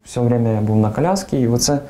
Все время я був на коляскі, і оце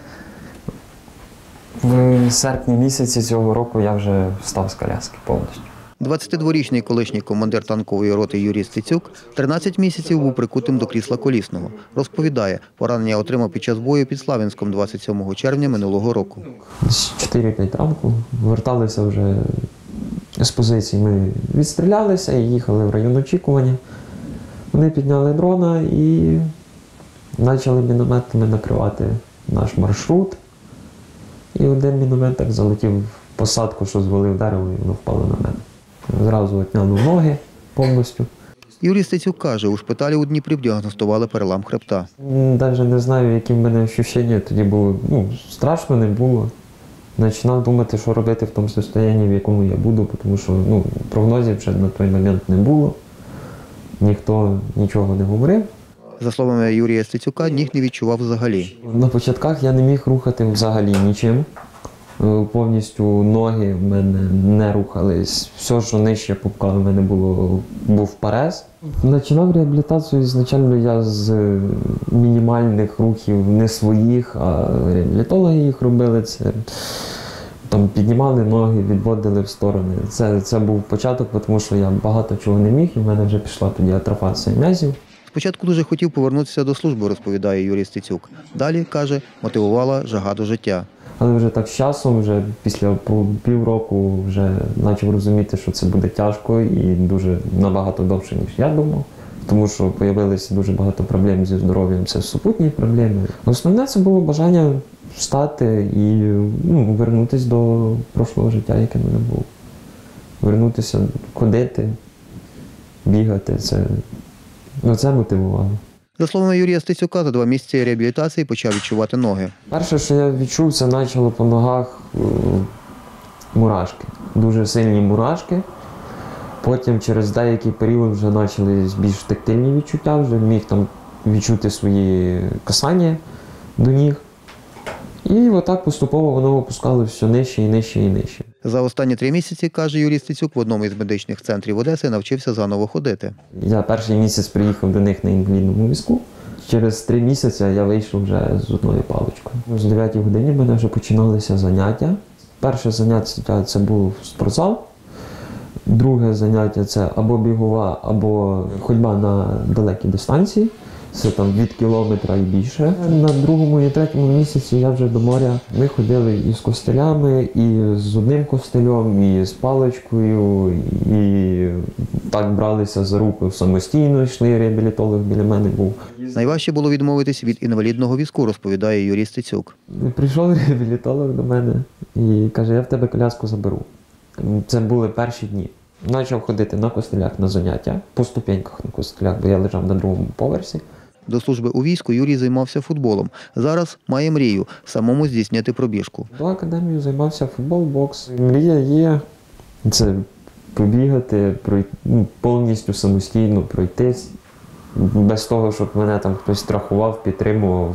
в серпні місяці цього року я вже встав з коляски повністю. 22-річний колишній командир танкової роти Юрій Стецюк 13 місяців був прикутим до крісла колісного. Розповідає, поранення отримав під час бою під Слав'янськом 27 червня минулого року. З 4-5 ранку верталися вже з позиції. Ми відстрілялися і їхали в район очікування. Вони підняли дрона і почали мінометами накривати наш маршрут. І один міномет так залетів в посадку, що звалив дерево, і воно впало на мене. Зразу отняли ноги повністю. Юрій Стецюк каже, у шпиталі у Дніпрі діагностували перелам хребта. Навіть не знаю, які в мене відчуття тоді були. Страшно не було. Починав думати, що робити в тому стані, в якому я буду, тому що прогнозів вже на той момент не було. Ніхто нічого не говорив. За словами Юрія Стецюка, ніг не відчував взагалі. На початках я не міг рухати взагалі нічим. Повністю ноги в мене не рухались. Все, що нижче пупка, в мене був парез. Починав реабілітацію ізначально я з мінімальних рухів, не своїх, а реабілітологи їх робили. Це піднімали ноги, відводили в сторони. Це був початок, тому що я багато чого не міг, і в мене вже пішла тоді атрофація м'язів. Спочатку дуже хотів повернутися до служби, розповідає Юрій Стецюк. Далі, каже, мотивувала жага до життя. Але вже так з часом, вже після півроку вже почав розуміти, що це буде тяжко і дуже набагато довше, ніж я думав. Тому що з'явилося дуже багато проблем зі здоров'ям, це супутні проблеми. Основне це було бажання встати і вернутися до прошлого життя, яке в мене було. Вернутися, ходити, бігати, це мотивувало. За словами Юрія Стецюка, за 2 місяці реабілітації почав відчувати ноги. Перше, що я відчув, це почало по ногах мурашки. Дуже сильні мурашки. Потім через деякий період вже почали більш тактильні відчуття, вже міг там відчути свої касання до ніг. І отак поступово воно опускало все нижче і нижче і нижче. За останні 3 місяці, каже Юрій Стецюк, в одному із медичних центрів Одеси навчився заново ходити. Я перший місяць приїхав до них на інвалідному візку. Через 3 місяці я вийшов вже з одною паличкою. З 9 годині в мене вже починалися заняття. Перше заняття – це був спортзал. Друге заняття – це або бігова, або ходьба на далекі дистанції. Це там від кілометра і більше. На 2-му і 3-му місяці я вже до моря. Ми ходили і з костелями, і з одним костелем, і з паличкою, і так бралися за руку самостійно, йшли, реабілітолог біля мене був. Найважче було відмовитись від інвалідного візку, розповідає Юрій Стецюк. Прийшов реабілітолог до мене і каже, я в тебе коляску заберу. Це були перші дні. Почав ходити на костелях на заняття, по ступеньках на костелях, бо я лежав на 2-му поверсі. До служби у війську Юрій займався футболом. Зараз має мрію – самому здійснити пробіжку. До академії займався футбол, бокс. Мрія є – це побігати, повністю самостійно пройтись. Без того, щоб мене там хтось страхував, підтримував.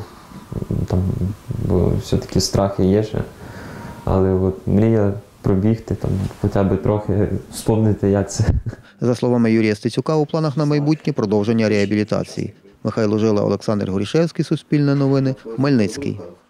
Бо все-таки страхи є ще. Але от мрія пробігти, хоча б трохи вспомнити, як це. За словами Юрія Стецюка, у планах на майбутнє продовження реабілітації. Михайло Жила, Олександр Горішевський, Суспільне новини, Хмельницький.